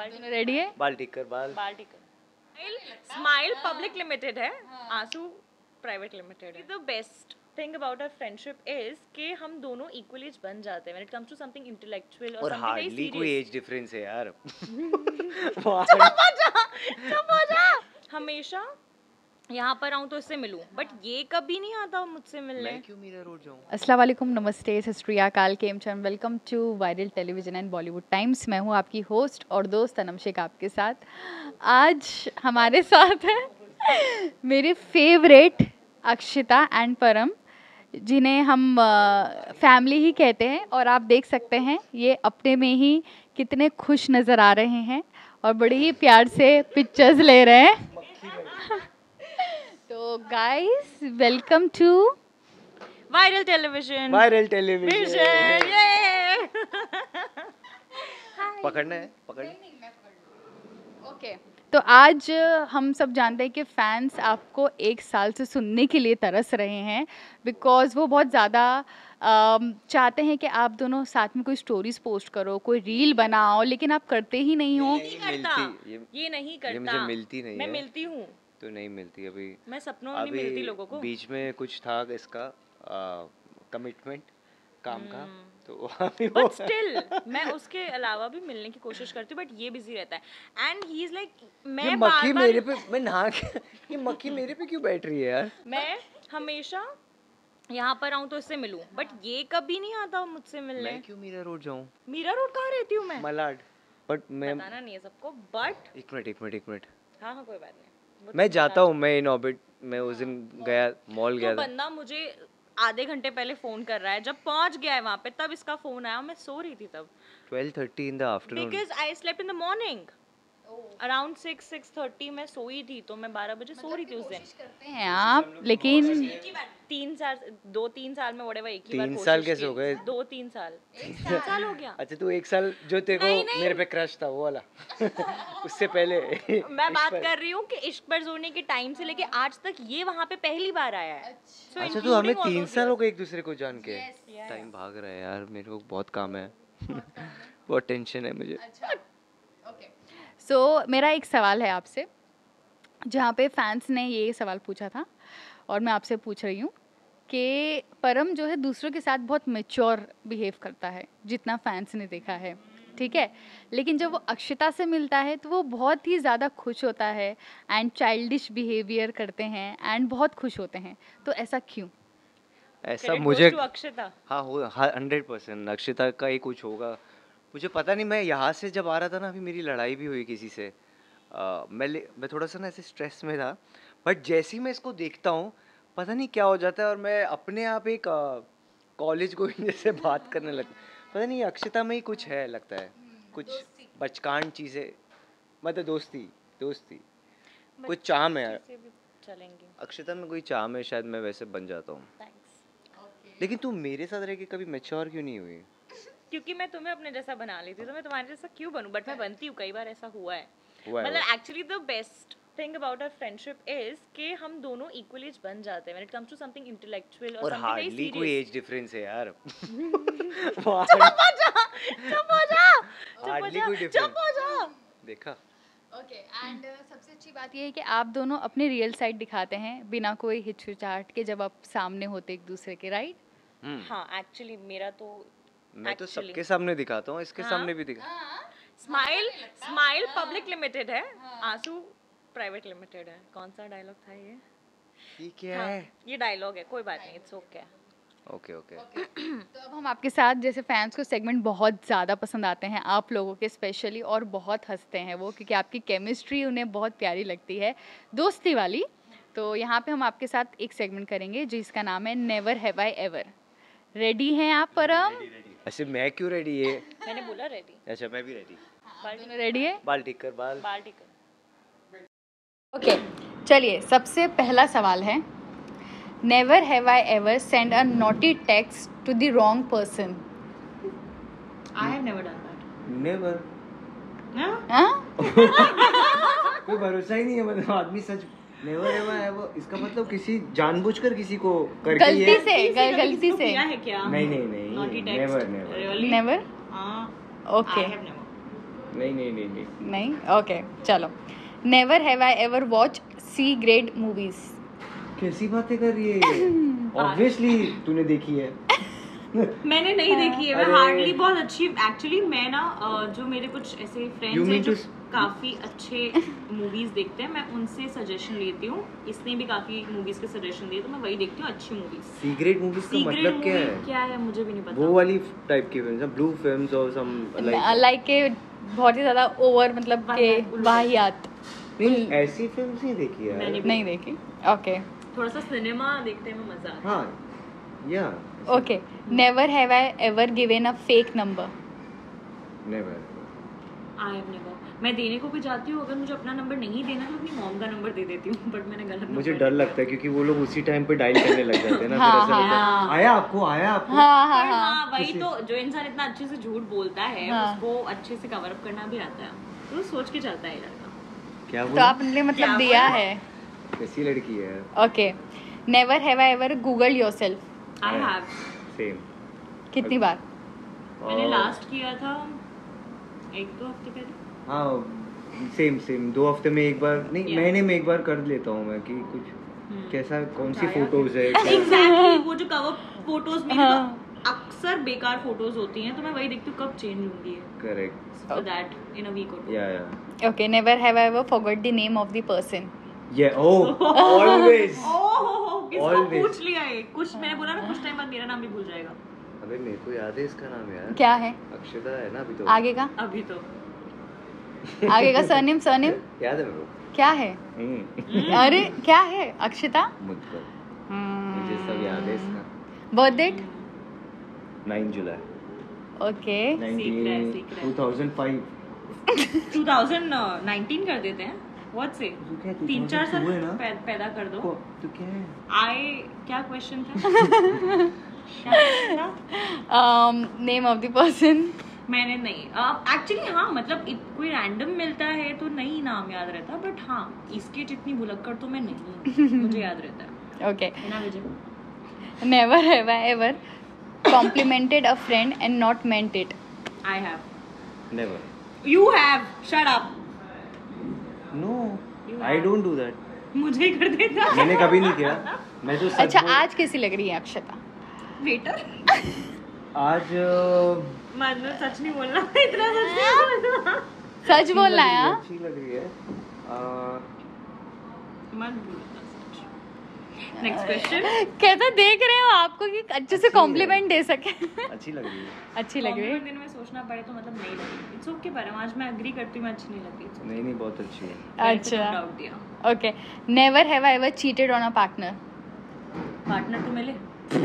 Ready है? बाल ठीक कर, बाल स्माइल पब्लिक लिमिटेड है, आंसू प्राइवेट लिमिटेड है। The best thing about our friendship is कि हम दोनों इक्वल एज बन जाते हैं when it comes to something intellectual और समथिंग वेरी हार्डली कोई एज डिफरेंस है यार। चुप हो जा। हमेशा यहाँ पर आऊँ तो इससे मिलूं, बट ये कभी नहीं आता मुझसे मिलने। मैं क्यों मीरा रोड जाऊँ? अस्सलाम वालेकुम, नमस्ते, सत श्री अकाल, केम चन, welcome to viral television and Bollywood Times. मैं हूँ आपकी होस्ट और दोस्त अनम शेख आपके साथ। आज हमारे साथ है मेरे फेवरेट अक्षिता एंड परम, जिन्हें हम फैमिली ही कहते हैं। और आप देख सकते हैं ये अपने में ही कितने खुश नज़र आ रहे हैं और बड़े ही प्यार से पिक्चर्स ले रहे हैं। तो guys, welcome to viral television. पकड़ना है, पकड़। ओके, तो आज हम सब जानते हैं कि फैंस आपको एक साल से सुनने के लिए तरस रहे हैं, बिकॉज़ वो बहुत ज़्यादा चाहते हैं कि आप दोनों साथ में कोई स्टोरीज पोस्ट करो, कोई रील बनाओ, लेकिन आप करते ही नहीं हो। ये नहीं करता, मुझे मिलती नहीं मैं है। मिलती हूँ तो नहीं मिलती अभी। मैं सपनों में नहीं मिलती लोगों को। बीच में कुछ था इसका कमिटमेंट काम का, तो अभी वो बट स्टिल मैं उसके अलावा भी मिलने की कोशिश करती हूँ, बट ये बिजी रहता है। एंड ही इज लाइक, मैं ये मक्खी मेरे पे, मैं नहा के ये मक्खी मेरे पे क्यों बैठ रही है यार? मैं हमेशा यहाँ पर आऊँ तो इससे मिलूं, बट ये कभी नहीं आता मुझसे मिलने। मैं क्यों मीरा रोड जाऊँ? मीरा रोड कहाँ रहती हूँ मैं? मलाड। बट मैं बताना नहीं है सबको, बट एक मिनट। हाँ कोई बात नहीं। मैं जाता हूँ, मैं इन ऑर्बिट में उस दिन गया, मॉल गया था। बंदा मुझे आधे घंटे पहले फोन कर रहा है, जब पहुंच गया है वहाँ पे तब इसका फोन आया। मैं सो रही थी तब 12:30 in the afternoon, because I slept in the morning around 6:30 मैं सोई थी, तो मैं 12 बजे सो रही थी उस दिन। करते हैं आप, लेकिन 2-3 साल में whatever एक ही बार 3 कोशिश साल कैसे की। हो गए? 2-3 साल 3 साल हो गया। अच्छा, तू 1 साल जो तेरे को मेरे पे क्रश था वो वाला उससे पहले मैं बात कर रही हूँ कि इश्क पर जोड़ने के टाइम से लेके आज तक ये वहाँ पे पहली बार आया है। So अच्छा, तो हमें including all 3 those साल हो years. गए एक दूसरे को जान के। टाइम भाग रहा है यार, मेरे को बहुत काम है। बहुत टेंशन है मुझे। सो मेरा एक सवाल है आपसे, जहाँ पे फैंस ने ये सवाल पूछा था और मैं आपसे पूछ रही हूँ कि परम जो है दूसरों के साथ बहुत मैच्योर बिहेव करता है, जितना फैंस ने देखा है, ठीक है, लेकिन जब वो अक्षिता से मिलता है तो वो बहुत ही ज़्यादा खुश होता है एंड चाइल्डिश बिहेवियर करते हैं एंड बहुत खुश होते हैं। तो ऐसा क्यों? ऐसा Credit मुझे goes to अक्षिता। हाँ हो 100% अक्षिता का ही कुछ होगा, मुझे पता नहीं। मैं यहाँ से जब आ रहा था ना, अभी मेरी लड़ाई भी हुई किसी से। मैं थोड़ा सा ना ऐसे स्ट्रेस में था, बट जैसे ही मैं इसको देखता हूँ पता नहीं क्या हो जाता है और मैं अपने आप एक कॉलेज गोइंग जैसे बात करने लगता। पता नहीं अक्षिता में ही कुछ है, लगता है कुछ बचकान चीज़ें, मतलब दोस्ती कुछ चार्म है चलेंगे। अक्षिता में, कोई चार्म है, शायद मैं वैसे बन जाता हूँ। लेकिन तू मेरे साथ रह के कभी मैच्योर क्यों नहीं हुई? क्योंकि मैं तुम्हें अपने जैसा बना लेती, तो मैं तुम्हारे जैसा क्यों बनूं? बट मैं बनती हूँ, कई बार ऐसा हुआ है। मतलब actually the best thing about our friendship is कि हम दोनों इक्वल एज बन जाते हैं when it comes to something intellectual और समथिंग वेरी हार्डली कोई सीरियस। एज डिफरेंस है यार। चुप हो जा। देखा? ओके, एंड सबसे अच्छी बात ये है कि आप दोनों अपनी रियल साइड दिखाते हैं बिना कोई हिचकिचाहट के, जब आप सामने होते एक दूसरे के, राइट? हाँ, एक्चुअली मेरा तो मैं तो सबके सामने दिखाता हूँ, इसके सामने भी दिखा। स्माइल पब्लिक लिमिटेड है, आंसू प्राइवेट लिमिटेड है। कौन सा डायलॉग था ये? ये क्या है? ये डायलॉग है, कोई बात नहीं, इट्स ओके। ओके। तो अब हम आपके साथ, जैसे फैंस को सेगमेंट बहुत ज़्यादा पसंद आते हैं आप लोगों के स्पेशली, और बहुत हंसते हैं वो, क्योंकि आपकी केमिस्ट्री उन्हें बहुत प्यारी लगती है, दोस्ती वाली। तो यहाँ पे हम आपके साथ एक सेगमेंट करेंगे जिसका नाम है never have I ever. Ready हैं आप परम? अच्छा, मैं क्यों रेडी है? मैंने बोला रेडी। अच्छा, मैं भी रेडी। दोनों रेडी है? बाल ठीक कर, बाल ठीक है। ओके, चलिए, सबसे पहला सवाल है, never have I ever send a naughty text to the wrong person. I have never done that. Never. हाँ? कोई भरोसा ही नहीं है, मतलब आदमी सच नेवर एवर, इसका मतलब किसी जानबूझकर किसी को करके गलती से किया है क्या? नहीं, Naughty text. Never. Really? Never? हाँ, ओके, I have never. नहीं ओके चलो. Never have I ever watch C grade movies. कैसी बातें कर रही है? ऑब्वियसली तूने देखी है. मैंने नहीं देखी है. मैं अरे। हार्डली बहुत अच्छी एक्चुअली मैं ना जो मेरे कुछ ऐसे You फ्रेंड्स हैं mean जो to- काफी अच्छे मूवीज देखते हैं, मैं उनसे सजेशन लेती हूँ. इसने भी काफी मूवीज के सजेशन दिए तो मैं वही देखती हूँ, अच्छी मूवीज. सीक्रेट मूवीज का मतलब क्या है? क्या है मुझे भी नहीं पता. वो वाली टाइप की फिल्म्स, ब्लू फिल्म्स और सम लाइक के बहुत ही ज्यादा ओवर मतलब के वाहियात, वाहियात. नहीं, ऐसी फिल्म्स नहीं देखी है. मैंने भी नहीं देखी. ओके थोड़ा सा सिनेमा देखने में मजा आता है. हाँ या okay. Never have I ever given a fake number. Never. I have never. मैं देने को भी जाती हूँ, अगर मुझे अपना नंबर नहीं देना तो अपनी मॉम का नंबर दे देती हूँ, बट मैंने गलत मुझे number डर दिया. लगता है क्योंकि वो लोग उसी टाइम पे डायल करने लग जाते हैं ना. हाँ, फिर ऐसा लगता है, हाँ. आया आपको. हाँ हाँ पर हाँ. हाँ वही तो, जो इंसान इतना अच्छे से झूठ बोलता है हाँ. उसको अच्छे से कवर अप करना भी आता है, तो सोच के चलता है लड़का. क्या तो बोला? आपने मतलब क्या दिया बोला? है. कैसी लड़की है? Okay. Never have I ever Google yourself. I have. Same. कितनी बार? मैंने लास्ट किया था 1-2 हफ्ते पहले. हाँ सेम 2 हफ्ते में एक बार नहीं, Yeah. महीने में एक बार कर लेता हूँ मैं कि कुछ कैसा कौन सी आया फोटोज है. एग्जैक्टली वो जो कवर फोटोज मेरी हाँ. तो अक्सर बेकार फोटोज होती हैं, तो मैं वही देखती हूँ कब चेंज होंगी है. Correct. For that in a week और या okay. Never have I ever forgot the name of the person. Oh always. किसको Always. पूछ लिया है कुछ. मैंने बोला ना कुछ टाइम बाद मेरा नाम भी भूल जाएगा. अबे मेरे को याद है इसका नाम यार. क्या है अक्षता है ना अभी तो. आगे का? अभी तो आगे का सरनेम याद है मेरे को. क्या है? अरे क्या है? अक्षिता. मुझको मुझे सब याद है इसका. Birth date? 9 जुलाई ओके. 2005. 2019 कर देते हैं. व्हाट से तो क्या 3-4 साल 2002 है ना? पैदा कर दो. तो क्या है? आई क्या क्वेश्चन था? क्या question था? Name of the person. मैंने नहीं एक्चुअली हाँ मतलब कोई रैंडम मिलता है तो नहीं नाम याद रहता, बट हाँ इसके जितनी भुलक्कड़ तो मैं नहीं हूँ, मुझे याद रहता है. ओके. है ना Vijay? Never have I ever complimented a friend and not meant it. I have. Never. You have. Shut up. No, You I have. don't do that. मुझे कर देता. मैंने कभी नहीं किया. मैं तो सच अच्छा बोल- आज कैसी लग रही है अक्षता? वेटर. आज मतलब सच नहीं बोलना. इतना सच नहीं बोलना. सच बोलना है हाँ? अच्छी लग रही है. मत बोलो सच. Next question. कैसा देख रहे हो आपको कि अच्छे से अच्छी कॉम्प्लीमेंट दे सके? अच्छी लग रही है. अच्छी लग रही है. दिन में सोचना पड़े तो मतलब नहीं लगी. इट्स ओके पर आज मैं एग्री करती हूँ, मैं अच्छी नहीं लगती. It's okay. नहीं बहुत अच्छी है. मैंने तो अच्छा. डाउट दिया. Okay. Never have I ever cheated on a partner. Partner तो मिले.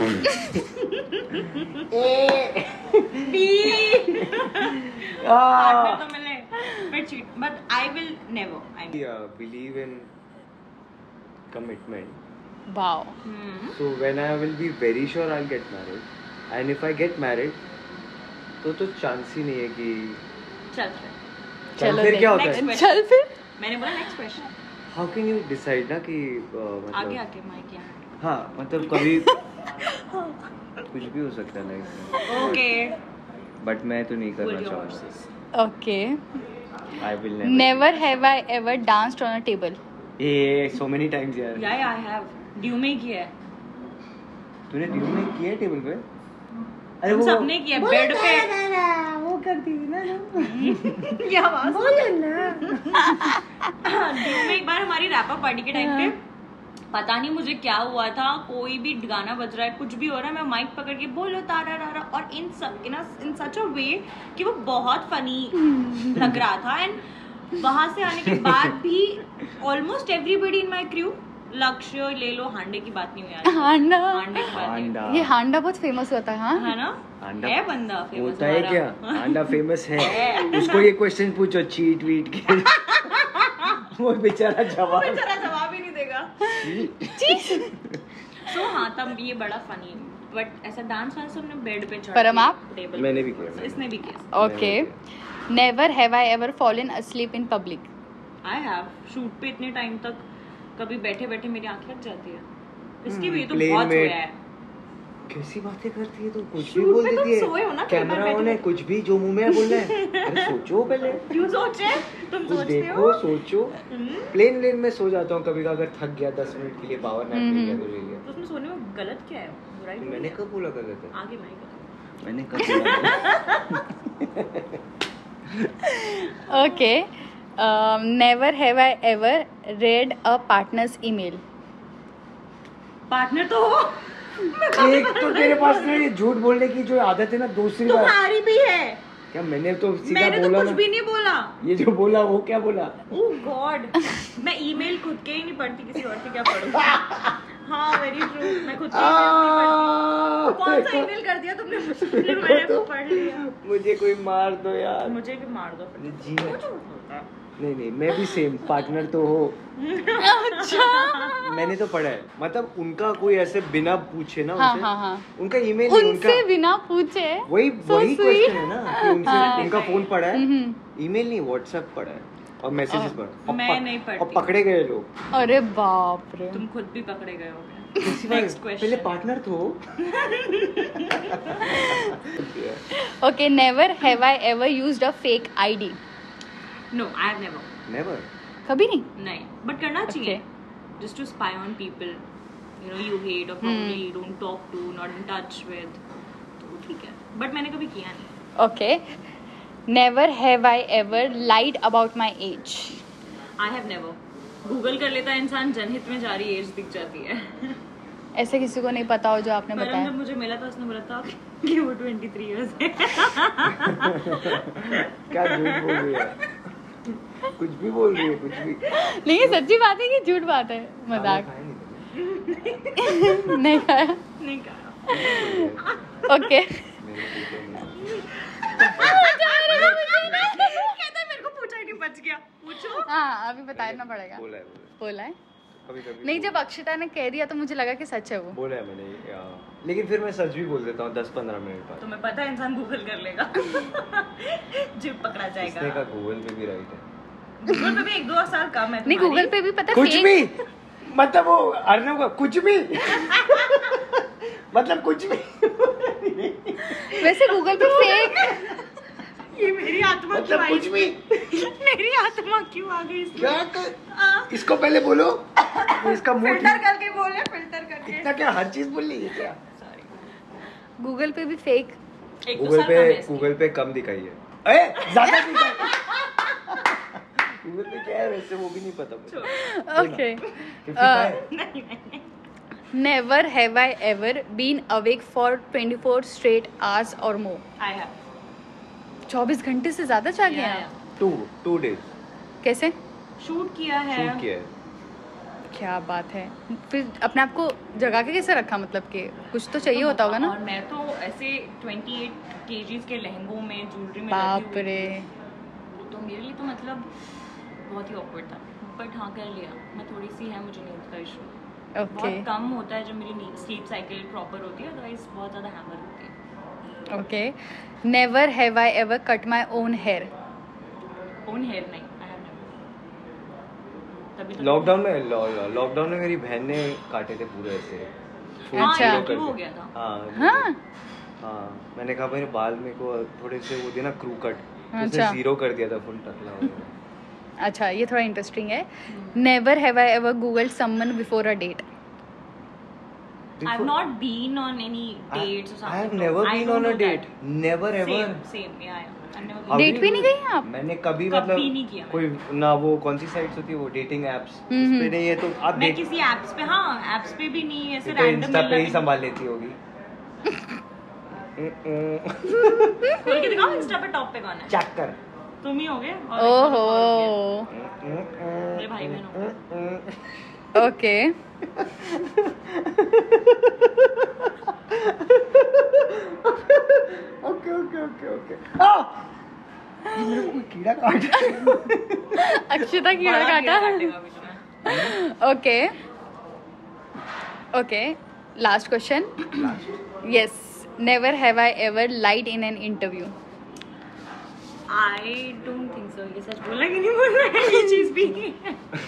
पार्टनर तो मिले but cheat. But I will never. I Believe in commitment. वाओ. So when I will be very sure I'll get married, and if I get married, तो chance ही नहीं है कि चल फिर. चलो फिर क्या होता next है? question. चल फिर. मैंने बोला next question. How can you decide ना कि आगे मतलब आके माइक यहाँ. हाँ मतलब कभी कुछ भी हो सकता है लाइफ में. ओके. बट मैं तो नहीं Hold करना your चाहूँगा. horses. Okay. I will never. Never have I ever danced on a table. so many times यार. या आई हैव. ड्यू में किया है. तूने ड्यू में किया है टेबल पे? हम सबने किया बेड पे. वो करती थी ना. क्या आवाज बोलो ना. ड्यू में एक बार हमारी रैप अप पार्टी के टाइम पे पता नहीं मुझे क्या हुआ था, कोई भी गाना बज रहा है कुछ भी हो रहा है, मैं माइक पकड़ के बोलो तारा रारा और इन सच अ वे कि वो बहुत फनी लग रहा था. एंड वहां से आने के बाद भी almost everybody in my crew, Lakshya ले लो, हांडे की बात नहीं हुई आज. हांडा. हांडे की बात नहीं हुई. ये हांडा बहुत फेमस होता है हाँ? है ना. हांडा है बंदा फेमस होता है क्या? हांडा फेमस है. उसको ये क्वेश्चन पूछो चीट वीट के. वो बेचारा जवाब ही नहीं देगा. सो हाँ तब ये बड़ा फनी. बट ऐसा डांस वांस हमने बेड पे चढ़ परम आप? टेबल. मैंने भी किया. इसने भी किया. Okay. Never have I ever fallen asleep in public. I have. Shoot पे इतने टाइम तक कभी बैठे बैठे मेरी आंख लग जाती है. इसकी भी तो Plane बहुत में- हुआ है. कैसी बातें करती है तू, कुछ भी Shoot बोल में देती तुम सोए हो ना है, कई बार कैमरा ऑन है, बैठे। कुछ भी जो मुंह में है बोल रहा है। अरे सोचो पहले, क्यों सोचे? तुम कुछ सोचते देखो हो? सोचो। प्लेन में सो जाता हूँ कभी, अगर थक गया 10 मिनट के लिए पावर नैप ले लिया तो ले लिया। तो उसमें सोने में गलत क्या है? बुराई थोड़ी मैंने है। कब बोला गलत है? आगे मैं कहूँ। मैंने कब बोला? Okay. Never have I ever read a partner's email. Partner तो हो, एक तो तेरे पास ना ये झूठ बोलने की जो आदत है ना, दूसरी बात तुम्हारी भी है। क्या मैंने तो सीधा मैंने तो बोला कुछ ना, भी नहीं बोला। ये जो बोला वो क्या बोला? ओह गॉड, मैं ईमेल खुद के ही नहीं पढ़ती, किसी और के क्या पढ़ूं? हाँ वेरी ट्रू, मैं खुद के emails नहीं पढ़ती। कौन सा ईमेल कर दिया तुमने मुझे? मैंने वो पढ़ लिया। मुझे कोई मार दो यार। मुझे भी मार दो फिर। जी नहीं मैं भी सेम, पार्टनर तो हो। मैंने तो पढ़ा है, मतलब उनका कोई ऐसे बिना पूछे ना हाँ उनसे, हाँ हाँ, उनका ईमेल नहीं, उनसे उनका बिना पूछे। वही So वही sweet. क्वेश्चन है ना कि उनसे हाँ। उनका फोन पड़ा है, हम्म। ईमेल नहीं व्हाट्सएप पड़ा है और मैसेजेस पड़ा। मैं नहीं पढ़ती। और पकड़े गए लोग। अरे बाप रे। तुम खुद भी पकड़े गए होगे। कैसी बात? Next question. पहले पार्टनर तो हो। Okay, never have I ever used a fake ID. No I have never. Never. कभी नहीं। नहीं, बट करना चाहिए। Okay. Just to spy on people, you know, you hate or probably don't talk to, not in touch with. तो ठीक है, but मैंने कभी किया नहीं। Okay. Never have I ever lied about my age. I have never. Google कर लेता है इंसान, जनहित में जारी एज दिख जाती है। ऐसे किसी को नहीं पता हो जो आपने परम बताया। जब मुझे मिला था उसने बोला था कि वो 23 इयर्स है। क्या झूठ बोल रही है? कुछ भी बोल रही है, कुछ भी। नहीं ये सच्ची बात है कि झूठ बात है, मजाक। खाना खाया नहीं नहीं खाया। नहीं कहा। ओके। कहता है मेरे को पूछा ही नहीं, बच गया। पूछो। हाँ अभी बताना पड़ेगा। बोला है बोला है। कभी कभी नहीं जब अक्षिता ने कह दिया तो मुझे लगा कि सच है वो। बोला है मैंने लेकिन फिर मैं सच भी बोल देता हूँ 10-15 मिनट बाद। तुम्हें पता है इंसान गूगल कर लेगा। जिप पकड़ा इसने जाएगा। का गूगल पे भी राइट है। गूगल पे भी 1-2 साल कम है। नहीं गूगल पे भी पता है कुछ fake- भी मतलब वो अर्नब का कुछ भी मतलब कुछ भी वैसे गूगल पे फेक। ये मेरी आत्मा क्यों मतलब आई? कुछ भी मेरी आत्मा क्यों आ गई इसमें? क्या कर इसको पहले बोलो वो इसका मुंह फिल्टर करके बोले, फिल्टर करके। इतना क्या हर चीज बोल ली है क्या? गूगल पे भी फेक। एक दो साल कम है इसकी। गूगल पे कम दिखाई है। ज्यादा दिखाई गूगल पे क्या है वैसे वो भी नहीं पता मुझे। ओके। 55 नहीं नहीं। Never have I ever been awake for 24 straight hours और मोर। आई हैव 24 घंटे से ज्यादा जागे किया हैं है। आप? 2 days कैसे? शूट किया है। शूट किया है। क्या बात है। फिर अपने आप को जगा के कैसे रखा, मतलब कि कुछ तो चाहिए होता होगा ना। और मैं तो ऐसे 28 kgs के लहंगों में, ज्वेलरी में बाप लगी हुई रे। थी। तो मेरे लिए तो मतलब बहुत ही awkward था, बट हाँ कर लिया। मैं थोड़ी सी है, मुझे नींद का इशू ओके बहुत कम होता है जब मेरी स्लीप साइकिल प्रॉपर होती है, अदरवाइज बहुत ज़्यादा हैमर होती है। Okay. Never have I ever cut my own hair. Own hair नहीं, आई हैव नेवर। तभी तो लॉकडाउन में मेरी बहन ने काटे थे पूरे ऐसे full हाँ, अच्छा। zero interview करके। हो गया था। हाँ हाँ मैंने कहा मेरे बाल मेरे को थोड़े से वो देना क्रू कट, उसने अच्छा। 0 कर दिया था फुल टकला हो गया। अच्छा ये थोड़ा इंटरेस्टिंग है। Never have I ever googled someone before a date. I've not been on any dates or something. I have no. never I been don't on a do date. that. Never ever. Same, yeah. I've never अभी been. Date पे नहीं गई हैं आप? मैंने कभी कभी मतलब नहीं किया कोई ना वो कौन सी साइट्स होती है वो डेटिंग एप्स उस पे नहीं है तो आप मैं डेट किसी एप्स पे, हाँ एप्स पे भी नहीं, ऐसे तो रैंडम इंस्टा पे ही संभाल लेती होगी। खोल के दिखाओ इंस्टा पे टॉप पे कौन है? चेक कर। तुम ही होगे और एक ओहो और मेरे भाई बहन होंगे। ओके। ओके मेरे को कोई कीड़ा काटा। अक्षिता कीड़ा बड़ा कीड़ा काटा। काटेगा अभी तुम्हें। Okay okay last question. Yes never have I ever lied in an interview. I don't think so. ये सच बोला कि नहीं बोल रहा है, ये चीज भी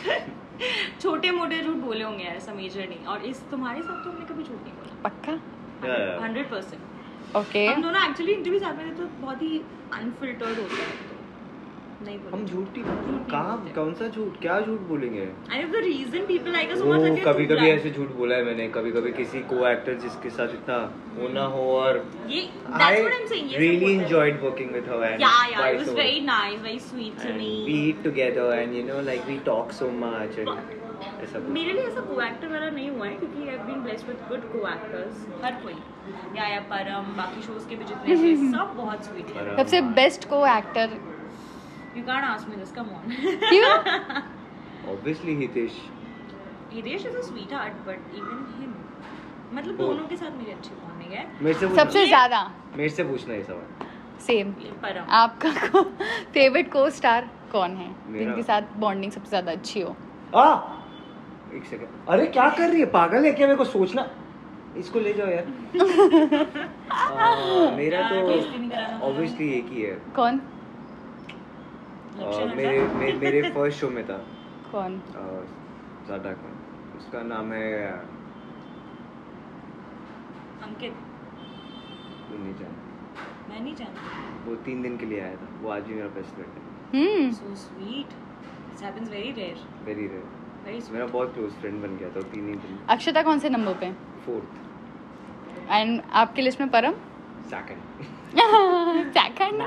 छोटे मोटे झूठ बोले होंगे यार, ऐसा मेजर नहीं। और इस तुम्हारे साथ तो हमने कभी झूठ नहीं बोला। पक्का? Yeah. 100%. ओके हम दोनों एक्चुअली इंटरव्यूज आप में तो बहुत ही अनफिल्टर्ड होता है, तो नहीं हम बोलेंगे। झूठी झूठ कहाँ, नहीं बोलते। कौन सा झूठ, क्या झूठ बोलेंगे? I know the reason people like us so वो मच, कभी कभी ऐसे झूठ बोला है मैंने, कभी कभी किसी को एक्टर जिसके साथ इतना होना हो, और ये I that's what I'm saying, ये सब really होता है। enjoyed working with her and Yeah, it vice was versa. very nice, very sweet to And me. we eat together and you know like we talk so much and ऐसा कुछ। मेरे लिए ऐसा को-एक्टर वाला नहीं हुआ है, क्योंकि I have been blessed with good co-actors, हर कोई, या परम, बाकी शोज के भी जितने थे सब बहुत स्वीट है। सबसे best co-actor you can't ask me this, come on. क्यों? Obviously Hitesh. Hitesh is a sweetheart, but even him, मतलब Oh. दोनों के साथ मेरी अच्छी बॉन्डिंग है। मेरे से सबसे ज्यादा मेरे से पूछना ये सवाल। सेम। ये परम, आपका फेवरेट को स्टार कौन है मेरा- जिनके साथ बॉन्डिंग सबसे ज्यादा अच्छी हो? एक सेकंड, अरे क्या कर रही है, पागल है क्या? मेरे को सोचना, इसको ले जाओ यार। मेरा तो बेइज्जती नहीं कराना। ऑब्वियसली एक ही है। कौन लक्षण मेरे फर्स्ट शो में था कौन? ज़्यादा का, उसका नाम है अंकित, वो नहीं जानता, मैं नहीं जानती। वो 3 दिन के लिए आया था, वो आज भी मेरा बेस्ट फ्रेंड है। So sweet. This happens very rare. Very rare, Very sweet. मेरा बहुत क्लोज फ्रेंड बन गया था 3 ही दिन। अक्षता कौन से नंबर पे? 4th एंड आपकी लिस्ट में Param? 2nd second?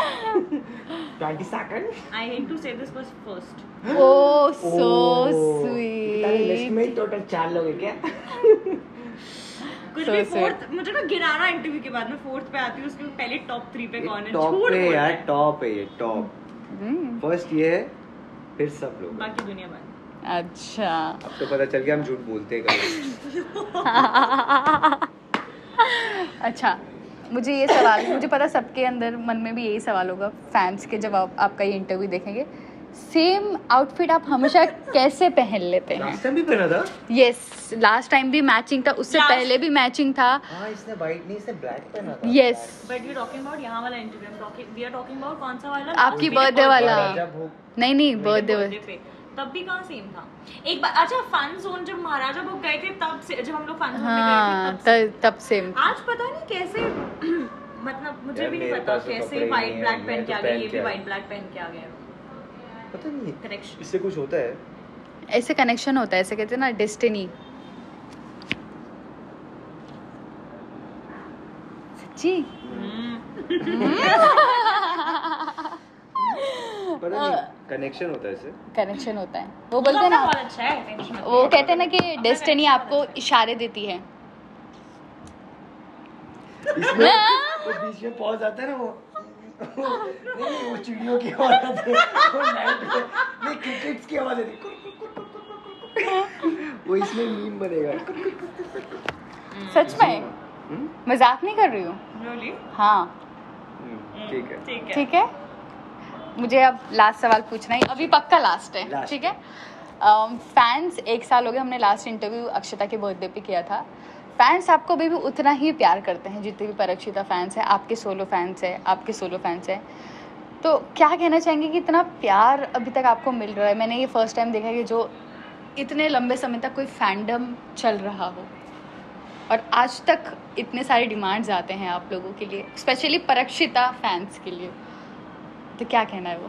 22nd। I hate to say this was first. Oh so list sweet. में टोटल 4 लोग हैं क्या? कुछ So भी sweet. फोर्थ, मुझे ना गिराना इंटरव्यू के बाद में फोर्थ पे आती हूँ, उसके पहले टॉप 3 पे कौन है? टॉप झूठ पे बोल रहा यार, है। टॉप है ये, टॉप फर्स्ट ये है, फिर सब लोग। बाकी दुनिया भर। अच्छा अब तो पता चल गया हम झूठ बोलते हैं कभी। अच्छा, मुझे ये सवाल, मुझे पता सबके अंदर मन में भी यही सवाल होगा फैंस के, जब आपका ये इंटरव्यू देखेंगे, सेम आउटफिट आप हमेशा कैसे पहन लेते हैं? लास्ट टाइम भी पहना था। यस, लास्ट टाइम भी मैचिंग था, उससे Last- पहले भी मैचिंग था। हाँ, इसने वाइट नहीं, इसने ब्लैक पहना था। Yes, But we're talking about यहाँ वाला interview, we are talking about कौन सा वाला? आपकी Last birthday day वाला। राजा भोग। नहीं नहीं, birthday बर्थडे पे, तब भी कहाँ सेम था? एक बार, अच्छा फन जोन जब महाराजा भोग गए थे तब से, जब हम लोग फन जोन में हाँ, गए थे तब सेम। आज पता नहीं कैसे मतलब मुझे यार, भी नहीं मेरे पता पास तो कैसे कपड़े व्हाइट नहीं ब्लैक है, पहन मैं के तो आ गया, पहन ये के भी आ व्हाइट ब्लैक पहन के आ गया। पता नहीं कनेक्शन इससे कुछ होता है। ऐसे कनेक्शन होता है, ऐसे कहते हैं ना डेस्टिनी। सच्ची? पता नहीं कनेक्शन होता है इससे। कनेक्शन होता है, वो बोलते हैं ना, बहुत अच्छा है, टेंशन मत वो लो। कहते हैं ना कि डेस्टिनी आपको इशारे देती है। इसमें वो बीच में पॉज आता है ना, वो नहीं, वो चिड़ियों की आवाज आती है, वो नाइट में नहीं, क्रिकेट्स की आवाज आती है, वो इसमें मीम बनेगा। सच में, मजाक नहीं कर रही हूँ। Really? हाँ ठीक है। ठीक है। ठीक है, मुझे अब लास्ट सवाल पूछना है, अभी पक्का लास्ट है। Last ठीक है, फैंस 1 साल हो गए, हमने लास्ट इंटरव्यू अक्षता के बर्थडे पे किया था। फैंस आपको अभी भी उतना ही प्यार करते हैं जितने भी परीक्षिता फैंस हैं, आपके सोलो फैंस हैं, आपके सोलो फैंस हैं, तो क्या कहना चाहेंगे कि इतना प्यार अभी तक आपको मिल रहा है? मैंने ये फर्स्ट टाइम देखा है कि जो इतने लंबे समय तक कोई फैंडम चल रहा हो और आज तक इतने सारे डिमांड्स आते हैं आप लोगों के लिए, स्पेशली परीक्षिता फैंस के लिए, तो क्या कहना है वो?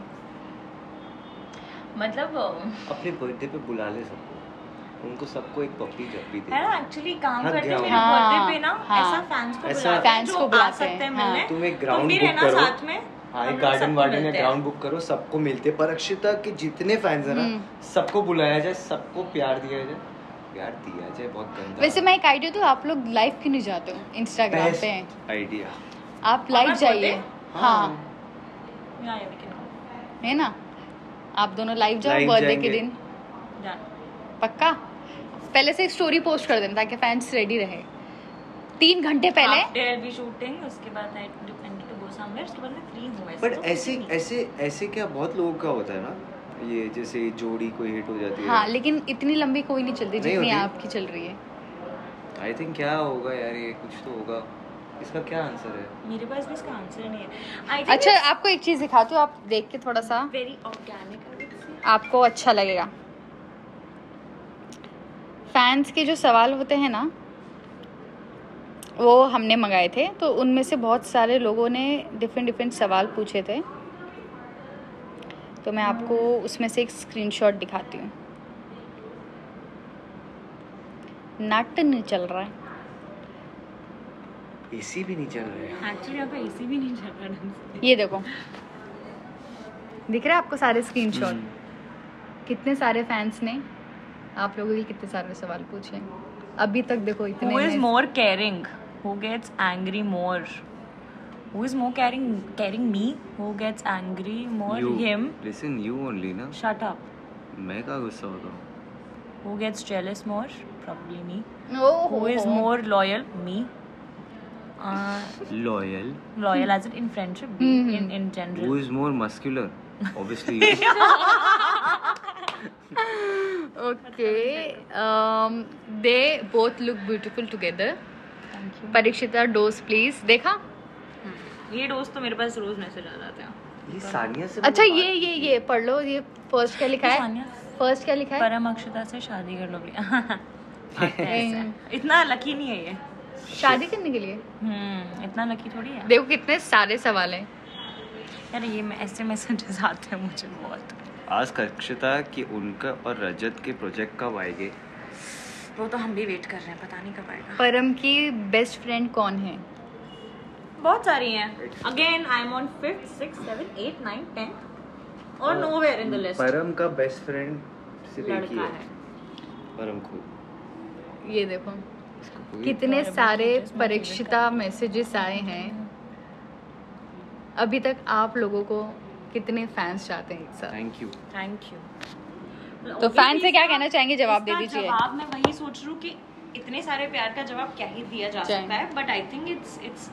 मतलब अपने बर्थडे पे बुला ले सबको, उनको सबको एक पप्पी जप्पी दे। है ना, एक्चुअली काम हाँ, करते क्या मेरे हाँ, बर्थडे पे ना, हाँ। ऐसा फैंस को ऐसा बुलाते हैं fans जो को आ बुलाते सकते हैं हैं, हाँ। मिलने। तुम एक ग्राउंड भी बुक रहना करो, साथ में, हाँ, हम एक लोग गार्डन सबको वार्डन या मिलते हैं। ग्राउंड बुक करो, सबको मिलते। परीक्षिता के जितने फैंस है ना, सबको बुलाया जाए, सबको प्यार दिया जाए, प्यार दिया जाए बहुत गंदा। वैसे मैं एक आइडिया दूँ, आप लोग लाइव क्यों नहीं जाते हो इंस्टाग्राम पे? आइडिया। आप लाइव हमारा जाइए। birthday? हाँ, या we can है ना, आप दोनों लाइव जाओ Live बर्थडे जाएंगे। के दिन। जान। पक्का पहले से एक स्टोरी पोस्ट कर देना ताकि फैंस रेडी रहे 3 घंटे पहले। After I'll be shooting, उसके बाद I need to go somewhere, उसके बाद मैं फ्री हूँ वैसे पर तो ऐसे कुछ नहीं। ऐसे ऐसे क्या बहुत लोगों का होता है ना, ये जैसे जोड़ी कोई हिट हो जाती है। हाँ, लेकिन इतनी लंबी कोई नहीं चलती नहीं जितनी होती। आपकी चल रही है। आई थिंक क्या होगा यार, ये कुछ तो होगा। इसका क्या आंसर है? मेरे पास भी इसका आंसर नहीं है। I think अच्छा, it's आपको एक चीज दिखाती हूँ, आप देख के थोड़ा सा very organic I would say. आपको अच्छा लगेगा। फैंस के जो सवाल होते हैं ना, वो हमने मंगाए थे, तो उनमें से बहुत सारे लोगों ने डिफरेंट सवाल पूछे थे, तो मैं आपको उसमें से एक स्क्रीनशॉट दिखाती हूँ। नाट नहीं चल रहा है, एसी भी नहीं चल रहा है। एक्चुअली यहाँ पे एसी भी नहीं चल रहा है। ये देखो, दिख रहा है आपको सारे स्क्रीनशॉट? कितने सारे फैंस ने आप लोगों के कितने सारे सवाल पूछे अभी तक, देखो इतने। Who is more caring? Who gets angry more? Who is more caring me? Who gets angry more? You. Him. Listen, you only ना। Shut up. मैं क्या गुस्सा होता हूँ? Who gets jealous more? Probably me. Oh, Who is more loyal? Me. Loyal. Loyal as in friendship, in general. Who is more muscular? Obviously you. Okay. They both look beautiful together. Thank you. Parikshita डोज please. देखा? ये दोस्त तो मेरे पास रोज message आ जाते हैं। ये सानिया से अच्छा, ये पढ़ लो, ये फर्स्ट क्या लिखा है? सानिया? फर्स्ट क्या लिखा है? परम अक्षता से शादी कर लो प्लीज। इतना लकी नहीं है ये शादी करने के लिए। इतना लकी थोड़ी है। देखो कितने सारे सवाल हैं। यार ये ऐसे मैसेजेस आते हैं मुझे बहुत। आज अक्षता कि उनका और रजत के प्रोजेक्ट कब आएंगे? वो तो हम भी वेट कर रहे हैं, पता नहीं कब आएगा। परम की बेस्ट फ्रेंड कौन है? बहुत सारी हैं। Again I am on 5th 6th 7th 8th 9th 10th और नोवेयर इन द लिस्ट। परम का बेस्ट फ्रेंड सिर्फ एक ही लड़का है, है। परम खुद। ये देखो कितने सारे परीक्षिता मैसेजेस आए हैं। अभी तक आप लोगों को कितने फैंस चाहते हैं एक साथ? Thank you. तो फैन से क्या कहना चाहेंगे? जवाब दे दीजिए। जवाब मैं वही सोच रही हूँ कि इतने सारे प्यार का जवाब क्या ही दिया जा सकता है, but I think it's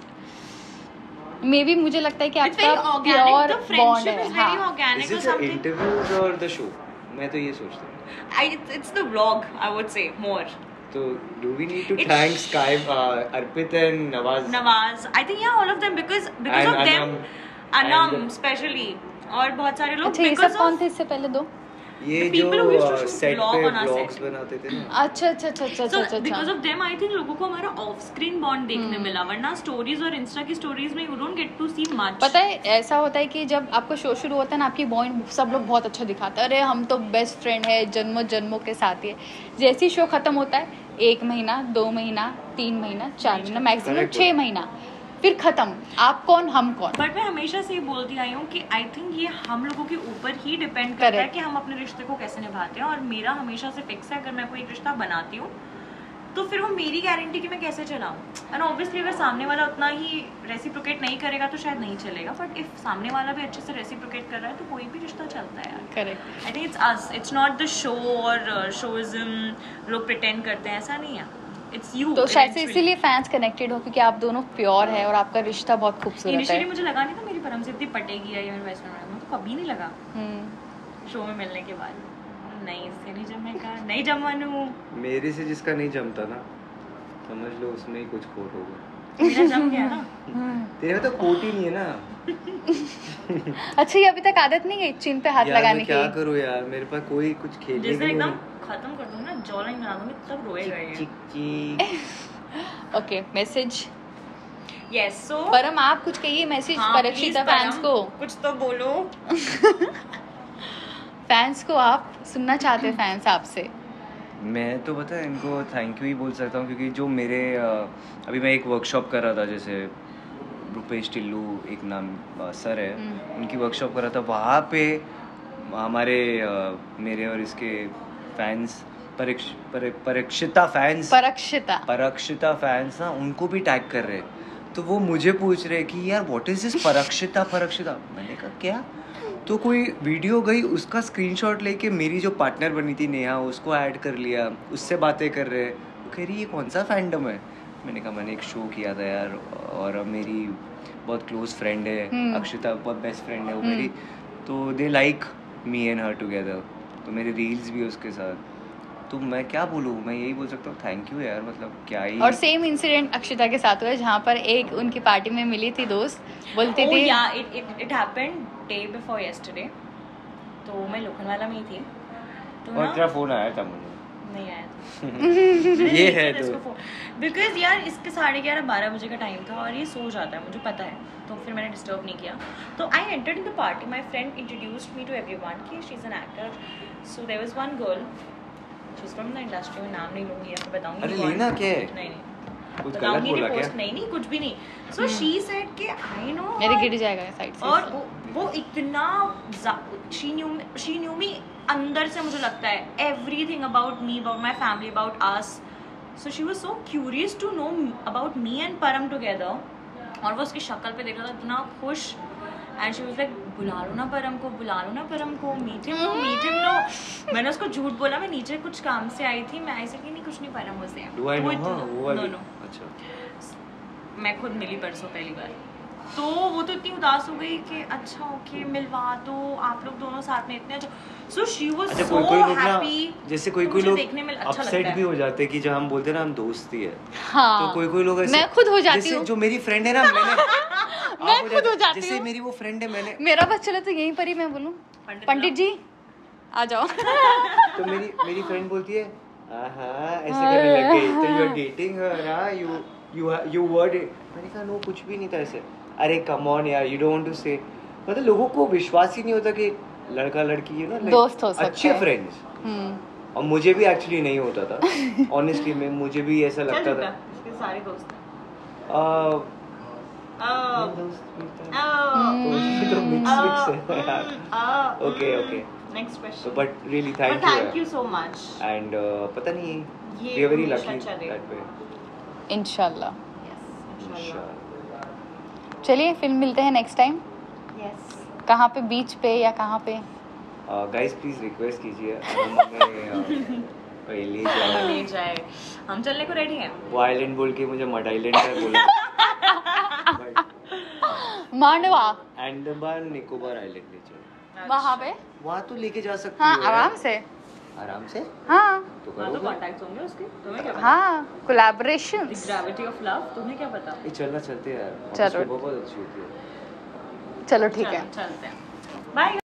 maybe मुझे लगता है कि आपका प्योर बॉन्ड है। वेरी ऑर्गेनिक और समथिंग। इंटरव्यूज और द शो, मैं तो ये सोचता हूँ। It's the vlog I would say more. तो do we need to thank Sky, Arpit and Nawaz? I think yeah all of them because of them, Anam specially, और बहुत सारे लोग। अच्छा, ये सब कौन थे इससे पहले दो? ये जो सेट पे व्लॉग्स बनाते थे ना। अच्छा। Because of them I think लोगों को हमारा ऑफ स्क्रीन बॉन्ड देखने मिला, वरना स्टोरीज और इंस्टा की स्टोरीज में you don't get to see much. पता है ऐसा होता है कि जब आपका शो शुरू होता है ना, आपकी बॉन्ड सब लोग बहुत अच्छा दिखाते हैं, अरे हम तो बेस्ट फ्रेंड है, जन्मों के साथ ही। जैसे ही शो खत्म होता है, 1 महीना 2 महीना 3 महीना 4 महीना मैक्सिमम 6 महीना, फिर खत्म। आप कौन हम कौन। बट मैं हमेशा से ये बोलती आई हूँ कि आई थिंक ये हम लोगों के ऊपर ही डिपेंड करता है कि हम अपने रिश्ते को कैसे निभाते हैं। और मेरा हमेशा से फिक्स है, अगर मैं कोई रिश्ता बनाती हूँ तो फिर वो मेरी गारंटी कि मैं कैसे चलाऊँ। एंड ऑब्वियसली अगर सामने वाला उतना ही रेसिप्रोकेट नहीं करेगा तो शायद नहीं चलेगा, बट इफ सामने वाला भी अच्छे से रेसिप्रोकेट कर रहा है तो कोई भी रिश्ता चलता है यार। Correct. I think it's us, it's not the show और शोइज्म लोग प्रिटेंड करते हैं, ऐसा नहीं है। It's you, तो शायद से इसीलिए फैंस कनेक्टेड हो, क्योंकि आप दोनों प्योर है और आपका रिश्ता बहुत खूबसूरत इनिशियली है। मुझे लगा नहीं था मेरी परम से इतनी पटेगी या इवन वेस्ट में, तो कभी नहीं लगा शो में मिलने के बाद। नहीं, इससे नहीं जमेगा, नहीं जमानू। मेरे से जिसका नहीं जमता ना, समझ लो उसमें ही कुछ खोट होगा। मेरा जम गया ना। तेरे में तो खोट ही नहीं है ना। अच्छा, ये अभी तक आदत नहीं गई चिन पे हाथ लगाने की? क्या करूँ यार, मेरे पास कोई कुछ खेलने के लिए जैसे एकदम खत्म कर दूंगा ना, जॉ लाइन बना दूंगी तब रोएगा ये। Okay, message. यस, सो परम आप कुछ कहिए मैसेज परीक्षिता फैंस को। कुछ तो बोलो। फैंस को आप सुनना चाहते हैं, फैंस आपसे। मैं तो पता है इनको थैंक यू ही बोल सकता हूँ, क्योंकि जो मेरे अभी मैं एक वर्कशॉप कर रहा था, जैसे रुपेश टिल्लू एक नाम सर है, उनकी वर्कशॉप कर रहा था, वहाँ पे हमारे मेरे और इसके फैंस परीक्षिता फैंस ना उनको भी टैग कर रहे, तो वो मुझे पूछ रहे कि यार व्हाट इज दिस परीक्षिता। मैंने कहा क्या? तो कोई वीडियो गई, उसका स्क्रीनशॉट लेके मेरी जो पार्टनर बनी थी नेहा, उसको ऐड कर लिया, उससे बातें कर रहे। वो कह रही ये कौन सा फैंडम है? मैंने कहा मैंने एक शो किया था यार, और अब मेरी बहुत क्लोज फ्रेंड है अक्षिता, बहुत बेस्ट फ्रेंड है वो मेरी, तो they like me and her together, तो मेरे रील्स भी उसके साथ। तो मैं क्या बोलूँ, मैं यही बोल सकता हूँ थैंक यू यार, मतलब क्या ही। और सेम इंसिडेंट अक्षिता के साथ हुआ है, जहाँ पर एक उनकी पार्टी में मिली थी दोस्त, बोलती थी it happened day before yesterday, तो मैं लोखंडवाला में ही थी, तो और तेरा फोन आया था मुझे। नहीं आया था। ये है तो बिकॉज यार इसके 11:30-12 बजे का टाइम था और ये सो जाता है, मुझे पता है, तो फिर मैंने डिस्टर्ब नहीं किया। तो I entered in the party, my friend introduced me to everyone कि she is an actor. So there was one girl, she is from the industry, में नाम नहीं लूँगी या फिर बताऊँगी। अरे लेना क्या है? नहीं कुछ गलत बोला क्या? नहीं कुछ भी नहीं। सो शी सेड कि आई नो मेरे गिर जाएगा साइड से। और वो इतना शी न्यू मी अंदर से, मुझे लगता है everything about me, about my family, about us. So she was so curious to know about me and Param together. और वो उसकी शक्ल पे देख रहा था इतना खुश, एंड शी वाज लाइक बुला लो ना परम को, बुला लो ना परम को, मीट हिम लो। मैंने उसको झूठ बोला, मैं नीचे कुछ काम से आई थी, मैं ऐसे कि नहीं कुछ नहीं परम मुझसे। नो अच्छा, मैं खुद मिली परसों पहली बार, तो वो तो इतनी उदास हो गई कि अच्छा ओके मिलवा दो आप लोग दोनों साथ में इतने। सो शी वाज अच्छा सो कोई लोग ना, हैप्पी। जैसे कोई लोग अपसेट भी हो जाते हैं कि जब हम बोलते हैं ना हम दोस्ती है, हाँ, तो कोई लोग ऐसे, मैं खुद हो जाती जैसे हूँ। जो मेरी फ्रेंड है ना, मैं खुद हो जाती जैसे हूँ। मेरी वो फ्रेंड है, मैंने मेरा बस चले तो यहीं पर ही मैं बोलूँ पंडित जी आ जाओ। तो मेरी फ्रेंड बोलती है ऐसे करने लग गई, तो यू आर डेटिंग हर, हां यू वर्ड। मैंने कहा नो कुछ भी नहीं था ऐसे। अरे कम ऑन यार, you don't want to say, मतलब लोगों को विश्वास ही नहीं होता कि लड़का लड़की है ना दोस्त हो सकते अच्छे हैं। फ्रेंड्स। और मुझे भी एक्चुअली नहीं होता था ऑनेस्टली में, मुझे भी ऐसा लगता था इसके सारे दोस्त तो मिक्स है यार। Okay next So, question. but really thank you so much। and पता नहीं, ये we are very हमेशा lucky चले। that way। इंशाल्लाह। इंशाल्लाह। चलिए फिर मिलते हैं नेक्स्ट टाइम। यस। कहाँ पे, बीच पे या कहाँ पे? गाइस प्लीज रिक्वेस्ट कीजिए, हम हमें कहीं ले जाए। ले जाए, हम चलने को रेडी हैं। वो आइलैंड बोल के मुझे मड आइलैंड का बोला, मांडवा अंडमान निकोबार आइलैंड ले चलो। वहाँ पे, वहाँ तो लेके जा सकती हाँ हो यार। आराम से। आराम से हाँ तो हाँ तो करो। कॉन्टैक्ट्स होंगे उसके, तुम्हें क्या पता? हाँ collaboration. The gravity of love, तुम्हें क्या पता? चलना चलते हैं यार, चलो। बहुत अच्छी होती है। चलो ठीक है। चलते हैं। बाय।